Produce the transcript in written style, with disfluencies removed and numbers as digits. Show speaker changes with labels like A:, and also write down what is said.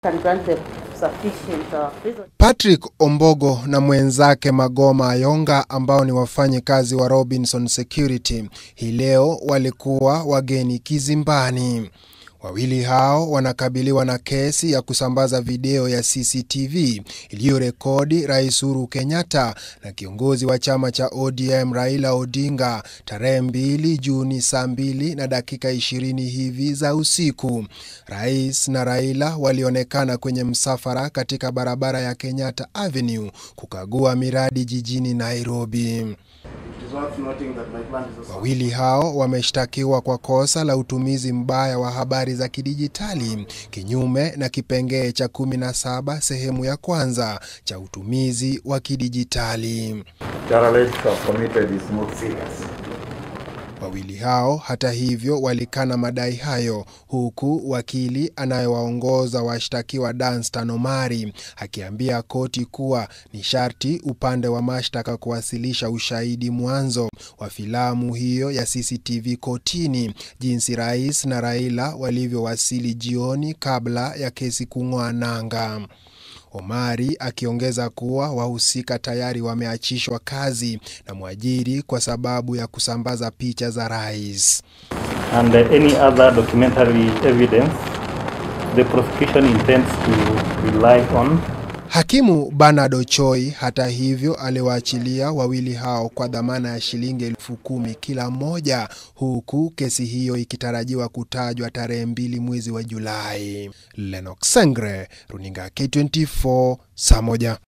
A: Patrick Ombogo na mwenzake Magoma Ayonga ambao ni wafanyikazi wa Robinson Security hii leo walikuwa wageni kizimbani. Wawili hao wanakabiliwa na kesi ya kusambaza video ya CCTV iliyorekodi Rais Uhuru Kenyatta na kiongozi wa chama cha ODM Raila Odinga tarehe 2 Juni saa 2:20 hivi za usiku. Rais na Raila walionekana kwenye msafara katika barabara ya Kenyatta Avenue kukagua miradi jijini Nairobi. Wawili hao wameshtakiwa kwa kosa la utumizi mbaya wa habari za kidijitali kinyume na kipengee cha 17 sehemu ya kwanza cha utumizi wa kidijitali. Wawili hao hata hivyo walikana madai hayo, huku wakili anayewaongoza washtakiwa Danstan Omari akiambia koti kuwa ni sharti upande wa mashtaka kuwasilisha ushahidi mwanzo wa filamu hiyo ya CCTV kotini, jinsi Rais na Raila walivyowasili jioni kabla ya kesi kung'oa nanga. Omari akiongeza kuwa wahusika tayari wameachishwa kazi na mwajiri kwa sababu ya kusambaza picha za rais.
B: And any other documentary evidence the prosecution intends to rely on.
A: Hakimu Bernard Ochoi hata hivyo aliwaachilia wawili hao kwa dhamana ya shilingi 10,000 kila mmoja, huku kesi hiyo ikitarajiwa kutajwa tarehe 2 mwezi wa Julai. Lennox Sengre, Runinga K24, saa 1.